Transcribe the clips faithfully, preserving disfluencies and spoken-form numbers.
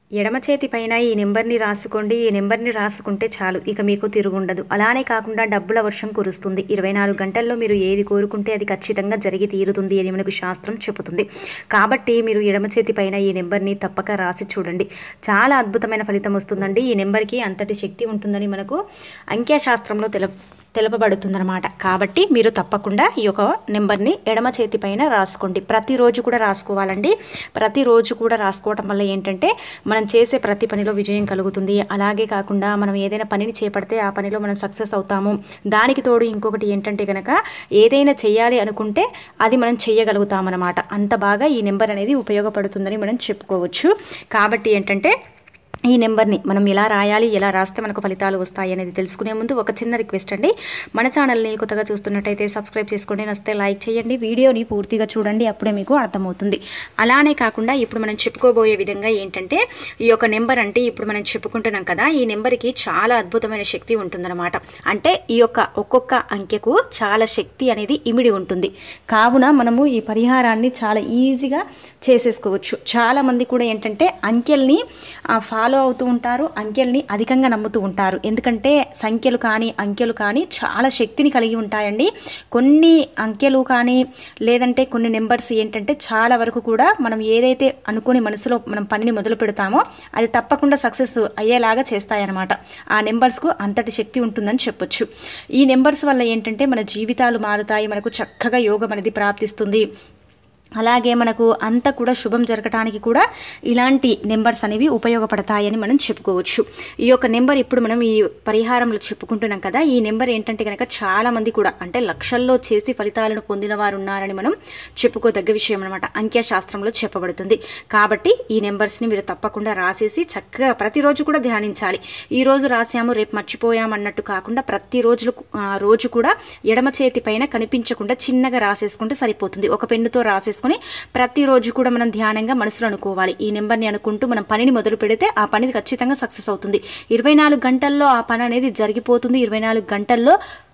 ఎడమ చేతి పైన ఈ నెంబర్ని రాసుకోండి. ఈ నెంబర్ని రాసుకుంటే చాలు, ఇక మీకు తిరుగుండదు. అలానే కాకుండా డబ్బుల వర్షం కురుస్తుంది. ఇరవై నాలుగు గంటల్లో మీరు ఏది కోరుకుంటే అది ఖచ్చితంగా జరిగి తీరుతుంది అని మనకు శాస్త్రం చెబుతుంది. కాబట్టి మీరు ఎడమ చేతి పైన ఈ నెంబర్ని తప్పక రాసి చూడండి. చాలా అద్భుతమైన ఫలితం వస్తుందండి. ఈ నెంబర్కి అంతటి శక్తి ఉంటుందని మనకు అంఖ్యాశాస్త్రంలో తెల తెలపబడుతుందన్నమాట. కాబట్టి మీరు తప్పకుండా ఈ యొక్క నెంబర్ని ఎడమ చేతి పైన రాసుకోండి. ప్రతిరోజు కూడా రాసుకోవాలండి. ప్రతిరోజు కూడా రాసుకోవటం వల్ల ఏంటంటే మనం చేసే ప్రతి పనిలో విజయం కలుగుతుంది. అలాగే కాకుండా మనం ఏదైనా పనిని చేపడితే ఆ పనిలో మనం సక్సెస్ అవుతాము. దానికి తోడు ఇంకొకటి ఏంటంటే కనుక ఏదైనా చేయాలి అనుకుంటే అది మనం చేయగలుగుతామన్నమాట. అంత బాగా ఈ నెంబర్ అనేది ఉపయోగపడుతుందని మనం చెప్పుకోవచ్చు. కాబట్టి ఏంటంటే ఈ నెంబర్ని మనం ఎలా రాయాలి, ఎలా రాస్తే మనకు ఫలితాలు వస్తాయి అనేది తెలుసుకునే ముందు ఒక చిన్న రిక్వెస్ట్ అండి. మన ఛానల్ని కొత్తగా చూస్తున్నట్టయితే సబ్స్క్రైబ్ చేసుకోండి, నచ్చితే లైక్ చేయండి, వీడియోని పూర్తిగా చూడండి, అప్పుడే మీకు అర్థమవుతుంది. అలానే కాకుండా ఇప్పుడు మనం చెప్పుకోబోయే విధంగా ఏంటంటే ఈ యొక్క నెంబర్ అంటే ఇప్పుడు మనం చెప్పుకుంటున్నాం కదా, ఈ నెంబర్కి చాలా అద్భుతమైన శక్తి ఉంటుందన్నమాట. అంటే ఈ యొక్క ఒక్కొక్క అంకెకు చాలా శక్తి అనేది ఇమిడి ఉంటుంది. కావున మనము ఈ పరిహారాన్ని చాలా ఈజీగా చేసేసుకోవచ్చు. చాలామంది కూడా ఏంటంటే అంకెల్ని ఫాలో అవుతూ ఉంటారు, అంకెల్ని అధికంగా నమ్ముతూ ఉంటారు. ఎందుకంటే సంఖ్యలు కానీ అంకెలు కానీ చాలా శక్తిని కలిగి ఉంటాయండి. కొన్ని అంకెలు కానీ లేదంటే కొన్ని నెంబర్స్ ఏంటంటే చాలా వరకు కూడా మనం ఏదైతే అనుకుని మనసులో మనం పనిని మొదలు పెడతామో అది తప్పకుండా సక్సెస్ అయ్యేలాగా చేస్తాయన్నమాట. ఆ నెంబర్స్కు అంతటి శక్తి ఉంటుందని చెప్పొచ్చు. ఈ నెంబర్స్ వల్ల ఏంటంటే మన జీవితాలు మారుతాయి, మనకు చక్కగా యోగం అనేది ప్రాప్తిస్తుంది. అలాగే మనకు అంతా కూడా శుభం జరగటానికి కూడా ఇలాంటి నెంబర్స్ అనేవి ఉపయోగపడతాయని మనం చెప్పుకోవచ్చు. ఈ యొక్క నెంబర్ ఇప్పుడు మనం ఈ పరిహారంలో చెప్పుకుంటున్నాం కదా, ఈ నెంబర్ ఏంటంటే కనుక చాలామంది కూడా అంటే లక్షల్లో చేసి ఫలితాలను పొందిన వారు ఉన్నారని మనం చెప్పుకోదగ్గ విషయం అనమాట. అంఖ్యాశాస్త్రంలో చెప్పబడుతుంది. కాబట్టి ఈ నెంబర్స్ని మీరు తప్పకుండా రాసేసి చక్కగా ప్రతిరోజు కూడా ధ్యానించాలి. ఈ రోజు రాసాము రేపు మర్చిపోయాము అన్నట్టు కాకుండా ప్రతిరోజు రోజు కూడా ఎడమ చేతి పైన కనిపించకుండా చిన్నగా రాసేసుకుంటే సరిపోతుంది. ఒక పెన్నుతో రాసేసి ప్రతిరోజు కూడా మనం ధ్యానంగా మనసులో అనుకోవాలి. ఈ నెంబర్ని అనుకుంటూ మనం పనిని మొదలు పెడితే ఆ పని ఖచ్చితంగా సక్సెస్ అవుతుంది. ఇరవై నాలుగు గంటల్లో ఆ పని అనేది జరిగిపోతుంది. ఇరవై నాలుగు గంటల్లో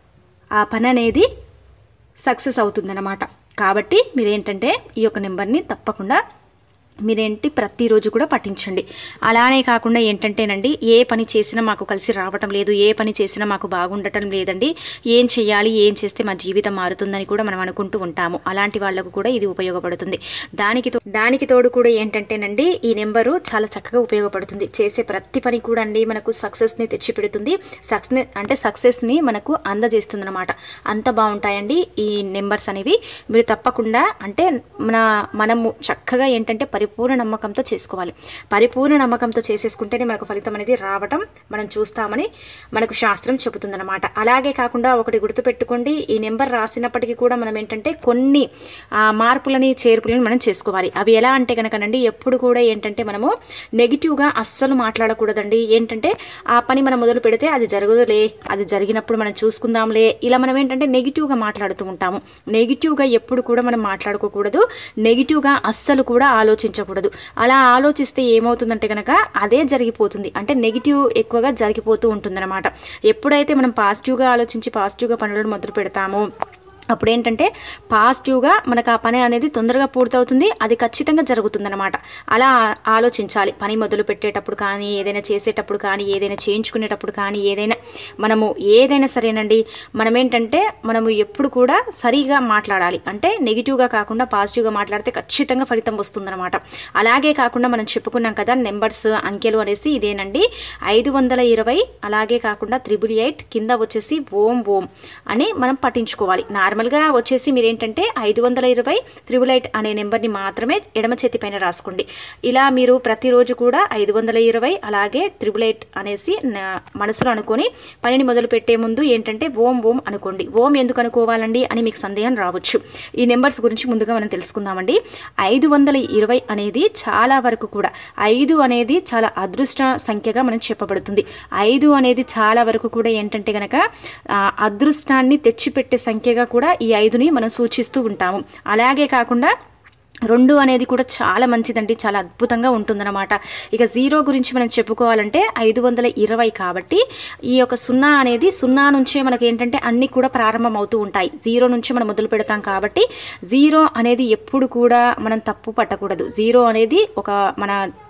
ఆ పని అనేది సక్సెస్ అవుతుందన్నమాట. కాబట్టి మీరేంటంటే ఈ యొక్క నెంబర్ని తప్పకుండా మీరేంటి ప్రతిరోజు కూడా పఠించండి. అలానే కాకుండా ఏంటంటేనండి ఏ పని చేసినా మాకు కలిసి రావటం లేదు, ఏ పని చేసినా మాకు బాగుండటం లేదండి, ఏం చేయాలి, ఏం చేస్తే మా జీవితం మారుతుందని కూడా మనం అనుకుంటూ ఉంటాము. అలాంటి వాళ్లకు కూడా ఇది ఉపయోగపడుతుంది. దానికి దానికి తోడు కూడా ఏంటంటేనండి ఈ నెంబరు చాలా చక్కగా ఉపయోగపడుతుంది. చేసే ప్రతి పని కూడా అండి మనకు సక్సెస్ని తెచ్చిపెడుతుంది. సక్సెస్ అంటే సక్సెస్ని మనకు అందజేస్తుంది అనమాట. అంత బాగుంటాయండి ఈ నెంబర్స్ అనేవి. మీరు తప్పకుండా అంటే మన మనము చక్కగా ఏంటంటే పరిపూర్ణ నమ్మకంతో చేసుకోవాలి. పరిపూర్ణ నమ్మకంతో చేసేసుకుంటేనే మనకు ఫలితం అనేది రావటం మనం చూస్తామని మనకు శాస్త్రం చెబుతుందన్నమాట. అలాగే కాకుండా ఒకటి గుర్తుపెట్టుకోండి, ఈ నెంబర్ రాసినప్పటికీ కూడా మనం ఏంటంటే కొన్ని మార్పులని చేర్పులని మనం చేసుకోవాలి. అవి ఎలా అంటే కనుకనండి ఎప్పుడు కూడా ఏంటంటే మనము నెగిటివ్గా అస్సలు మాట్లాడకూడదండి. ఏంటంటే ఆ పని మనం మొదలు పెడితే అది జరగదులే, అది జరిగినప్పుడు మనం చూసుకుందాంలే, ఇలా మనం ఏంటంటే నెగిటివ్గా మాట్లాడుతూ ఉంటాము. నెగిటివ్గా ఎప్పుడు కూడా మనం మాట్లాడుకోకూడదు. నెగిటివ్గా అస్సలు కూడా ఆలోచించకూడదు. అలా ఆలోచిస్తే ఏమవుతుందంటే కనుక అదే జరిగిపోతుంది. అంటే నెగిటివ్ ఎక్కువగా జరిగిపోతూ ఉంటుందన్నమాట. ఎప్పుడైతే మనం పాజిటివ్గా ఆలోచించి పాజిటివ్గా పనులను మొదలు పెడతామో అప్పుడు ఏంటంటే పాజిటివ్గా మనకు ఆ పని అనేది తొందరగా పూర్తవుతుంది, అది ఖచ్చితంగా జరుగుతుందన్నమాట. అలా ఆలోచించాలి. పని మొదలు పెట్టేటప్పుడు కానీ, ఏదైనా చేసేటప్పుడు కానీ, ఏదైనా చేయించుకునేటప్పుడు కానీ, ఏదైనా మనము ఏదైనా సరేనండి మనం ఏంటంటే మనము ఎప్పుడు కూడా సరిగా మాట్లాడాలి. అంటే నెగిటివ్గా కాకుండా పాజిటివ్గా మాట్లాడితే ఖచ్చితంగా ఫలితం వస్తుందన్నమాట. అలాగే కాకుండా మనం చెప్పుకున్నాం కదా నెంబర్స్ అంకెలు అనేసి ఇదేనండి ఐదు వందల ఇరవై అలాగే కాకుండా త్రిబుల్ ఎయిట్ కింద వచ్చేసి ఓం ఓం అని మనం పఠించుకోవాలి. నార్మల్గా వచ్చేసి మీరేంటంటే ఐదు వందల ఇరవై త్రిబుల్ ఎయిట్ అనే నెంబర్ని మాత్రమే ఎడమ చేతి పైన రాసుకోండి. ఇలా మీరు ప్రతిరోజు కూడా ఐదు వందల ఇరవై అలాగే త్రిబుల్ ఎయిట్ అనేసి మనసులో అనుకొని పనిని మొదలు పెట్టే ముందు ఏంటంటే ఓం ఓం అనుకోండి. ఓం ఎందుకు అనుకోవాలండి అని మీకు సందేహం రావచ్చు. ఈ నెంబర్స్ గురించి ముందుగా మనం తెలుసుకుందామండి. ఐదు వందల ఇరవై అనేది చాలా వరకు కూడా ఐదు అనేది చాలా అదృష్ట సంఖ్యగా మనం చెప్పబడుతుంది. ఐదు అనేది చాలా వరకు కూడా ఏంటంటే కనుక అదృష్టాన్ని తెచ్చిపెట్టే సంఖ్యగా కూడా ఈ ఐదుని మనం సూచిస్తూ ఉంటాము. అలాగే కాకుండా రెండు అనేది కూడా చాలా మంచిదండి, చాలా అద్భుతంగా ఉంటుందన్నమాట. ఇక జీరో గురించి మనం చెప్పుకోవాలంటే ఐదు వందల ఇరవై కాబట్టి ఈ యొక్క సున్నా అనేది సున్నా నుంచే మనకి ఏంటంటే అన్నీ కూడా ప్రారంభం అవుతూ ఉంటాయి. జీరో నుంచి మనం మొదలు పెడతాం కాబట్టి జీరో అనేది ఎప్పుడు కూడా మనం తప్పు పట్టకూడదు. జీరో అనేది ఒక మన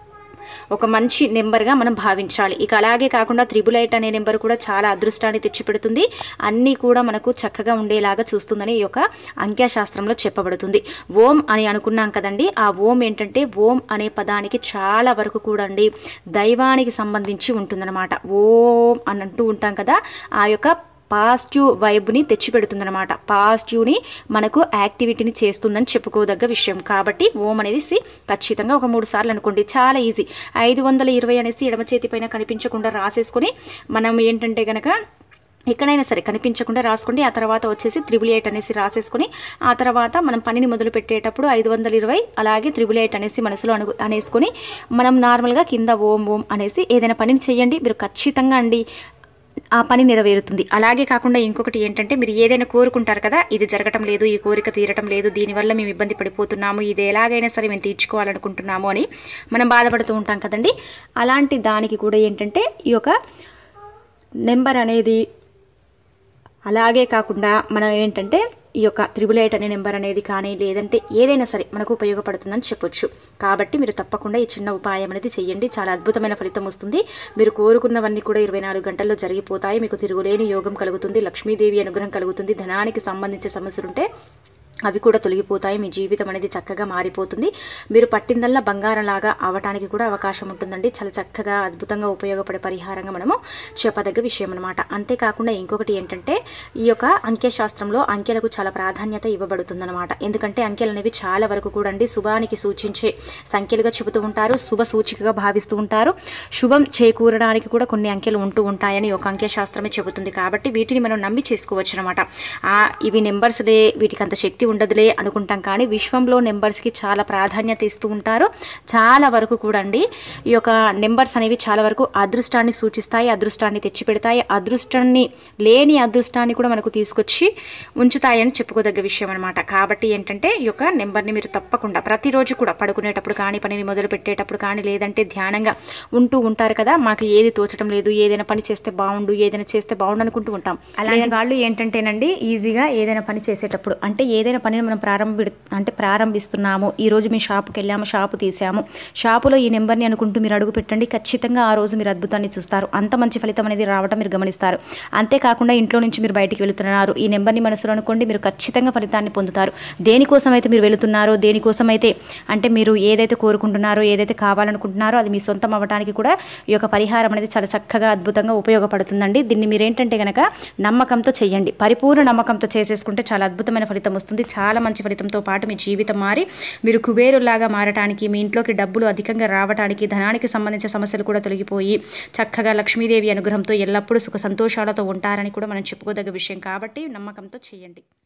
ఒక మంచి నెంబర్గా మనం భావించాలి. ఇక అలాగే కాకుండా త్రిబుల్ ఎయిట్ అనే నెంబర్ కూడా చాలా అదృష్టాన్ని తెచ్చిపెడుతుంది, అన్నీ కూడా మనకు చక్కగా ఉండేలాగా చూస్తుందని ఈ యొక్క అంఖ్యాశాస్త్రంలో చెప్పబడుతుంది. ఓం అని అనుకున్నాం కదండి, ఆ ఓం ఏంటంటే ఓం అనే పదానికి చాలా వరకు కూడా అండి దైవానికి సంబంధించి ఉంటుందన్నమాట. ఓం అని అంటూ ఉంటాం కదా, ఆ యొక్క పాజిటివ్ వైబ్ని తెచ్చిపెడుతుందన్నమాట. పాజిటివ్ని మనకు యాక్టివిటీని చేస్తుందని చెప్పుకోదగ్గ విషయం. కాబట్టి ఓం అనేది ఖచ్చితంగా ఒక మూడు సార్లు అనుకోండి, చాలా ఈజీ. ఐదు వందల ఇరవై అనేసి ఎడమ చేతి పైన కనిపించకుండా రాసేసుకొని మనం ఏంటంటే కనుక ఎక్కడైనా సరే కనిపించకుండా రాసుకోండి. ఆ తర్వాత వచ్చేసి త్రిబుల్ ఎయిట్ అనేసి రాసేసుకొని ఆ తర్వాత మనం పనిని మొదలు పెట్టేటప్పుడు ఐదు వందల ఇరవై అలాగే త్రిబుల్ ఎయిట్ అనేసి మనసులో అను అనేసుకొని మనం నార్మల్గా కింద ఓం ఓం అనేసి ఏదైనా పనిని చేయండి. మీరు ఖచ్చితంగా అండి ఆ పని నెరవేరుతుంది. అలాగే కాకుండా ఇంకొకటి ఏంటంటే, మీరు ఏదైనా కోరుకుంటారు కదా, ఇది జరగటం లేదు, ఈ కోరిక తీరటం లేదు, దీనివల్ల మేము ఇబ్బంది పడిపోతున్నాము, ఇది ఎలాగైనా సరే మేము తీర్చుకోవాలనుకుంటున్నాము అని మనం బాధపడుతూ ఉంటాం కదండి. అలాంటి దానికి కూడా ఏంటంటే ఈ యొక్క నెంబర్ అనేది, అలాగే కాకుండా మనం ఏంటంటే ఈ యొక్క త్రిబుల్ ఎయిట్ అనే నెంబర్ అనేది కానీ లేదంటే ఏదైనా సరే మనకు ఉపయోగపడుతుందని చెప్పొచ్చు. కాబట్టి మీరు తప్పకుండా ఈ చిన్న ఉపాయం అనేది చేయండి, చాలా అద్భుతమైన ఫలితం వస్తుంది. మీరు కోరుకున్నవన్నీ కూడా ఇరవై నాలుగు గంటల్లో జరిగిపోతాయి. మీకు తిరుగులేని యోగం కలుగుతుంది, లక్ష్మీదేవి అనుగ్రహం కలుగుతుంది, ధనానికి సంబంధించిన సమస్యలుంటే అవి కూడా తొలగిపోతాయి. మీ జీవితం అనేది చక్కగా మారిపోతుంది. మీరు పట్టిందల్లా బంగారంలాగా అవటానికి కూడా అవకాశం ఉంటుందండి. చాలా చక్కగా అద్భుతంగా ఉపయోగపడే పరిహారంగా మనము చెప్పదగ్గ విషయం అనమాట. అంతేకాకుండా ఇంకొకటి ఏంటంటే, ఈ యొక్క అంకెశాస్త్రంలో అంకెలకు చాలా ప్రాధాన్యత ఇవ్వబడుతుందన్నమాట. ఎందుకంటే అంకెలు అనేవి చాలా వరకు కూడా అండి శుభానికి సూచించే సంఖ్యలుగా చెబుతూ ఉంటారు, శుభ సూచికగా భావిస్తూ ఉంటారు. శుభం చేకూరడానికి కూడా కొన్ని అంకెలు ఉంటూ ఉంటాయని ఒక అంకెశాస్త్రమే చెబుతుంది. కాబట్టి వీటిని మనం నమ్మి చేసుకోవచ్చు అనమాట. ఇవి నెంబర్స్లే, వీటికి అంత శక్తి ఉండదులే అనుకుంటాం, కానీ విశ్వంలో నెంబర్స్కి చాలా ప్రాధాన్యత ఇస్తూ ఉంటారు. చాలా వరకు కూడా అండి ఈ యొక్క నెంబర్స్ అనేవి చాలా వరకు అదృష్టాన్ని సూచిస్తాయి, అదృష్టాన్ని తెచ్చిపెడతాయి, అదృష్టాన్ని లేని అదృష్టాన్ని కూడా మనకు తీసుకొచ్చి ఉంచుతాయని చెప్పుకోదగ్గ విషయం అనమాట. కాబట్టి ఏంటంటే ఈ యొక్క నెంబర్ని మీరు తప్పకుండా ప్రతిరోజు కూడా పడుకునేటప్పుడు కానీ, పనిని మొదలు పెట్టేటప్పుడు కానీ, లేదంటే ధ్యానంగా ఉంటూ ఉంటారు కదా, మాకు ఏది తోచడం లేదు, ఏదైనా పని చేస్తే బాగుండు, ఏదైనా చేస్తే బాగుండు అనుకుంటూ ఉంటాం. అలాంటి వాళ్ళు ఏంటంటేనండి ఈజీగా ఏదైనా పని చేసేటప్పుడు అంటే ఏదైనా పనిని మనం ప్రారంభి అంటే ప్రారంభిస్తున్నాము, ఈరోజు మీ షాపుకి వెళ్ళాము, షాపు తీసాము, షాపులో ఈ నెంబర్ని అనుకుంటూ మీరు అడుగు పెట్టండి, ఖచ్చితంగా ఆ రోజు మీరు అద్భుతాన్ని చూస్తారు. అంత మంచి ఫలితం అనేది రావడం మీరు గమనిస్తారు. అంతేకాకుండా ఇంట్లో నుంచి మీరు బయటికి వెళుతున్నారు, ఈ నెంబర్ని మనసులో అనుకోండి, మీరు ఖచ్చితంగా ఫలితాన్ని పొందుతారు. దేనికోసం అయితే మీరు వెళుతున్నారో, దేనికోసం అయితే అంటే మీరు ఏదైతే కోరుకుంటున్నారో, ఏదైతే కావాలనుకుంటున్నారో అది మీ సొంతం అవ్వడానికి కూడా ఈ యొక్క పరిహారం అనేది చాలా చక్కగా అద్భుతంగా ఉపయోగపడుతుందండి. దీన్ని మీరేంటంటే కనుక నమ్మకంతో చేయండి, పరిపూర్ణ నమ్మకంతో చేసేసుకుంటే చాలా అద్భుతమైన ఫలితం వస్తుంది. చాలా మంచి ఫలితంతో పాటు మీ జీవితం మారి మీరు కుబేరులాగా మారటానికి, మీ ఇంట్లోకి డబ్బులు అధికంగా రావడానికి, ధనానికి సంబంధించిన సమస్యలు కూడా తొలగిపోయి చక్కగా లక్ష్మీదేవి అనుగ్రహంతో ఎల్లప్పుడూ సుఖ సంతోషాలతో ఉంటారని కూడా మనం చెప్పుకోదగ్గ విషయం. కాబట్టి నమ్మకంతో చేయండి.